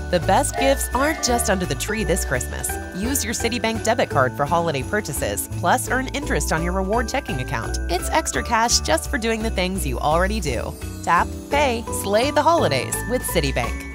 The best gifts aren't just under the tree this Christmas. Use your Citibank debit card for holiday purchases, plus earn interest on your reward checking account. It's extra cash just for doing the things you already do. Tap, pay, slay the holidays with Citibank.